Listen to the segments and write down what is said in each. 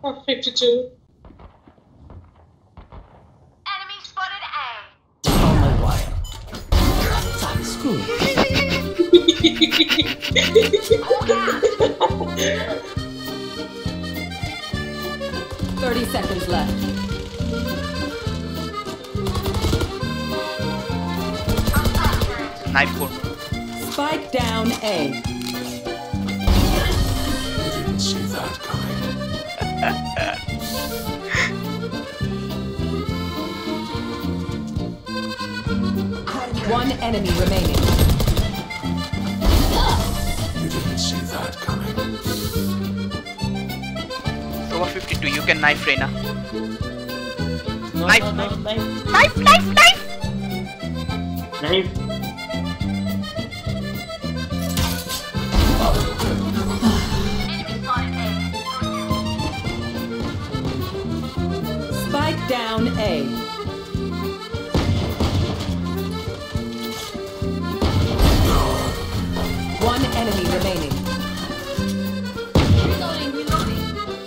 Oh, 52. Enemy spotted A. On my wire. That's good. 30 seconds left. Knife core. Spike down A. You didn't see that coming. One enemy remaining. You didn't see that coming. Over 52. You can knife Reina. No, Knife. no, no, knife. Knife, knife, knife. Knife. Enemy spotted A. Spike down A. One enemy remaining. Reloading, reloading.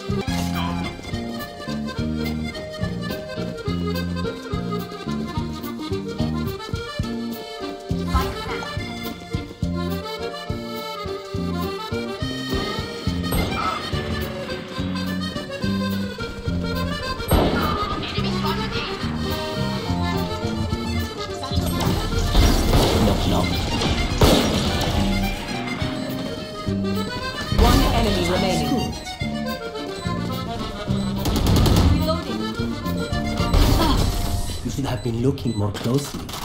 Spike planted. Enemy spotted A. No. One enemy remaining. Reloading. You should have been looking more closely.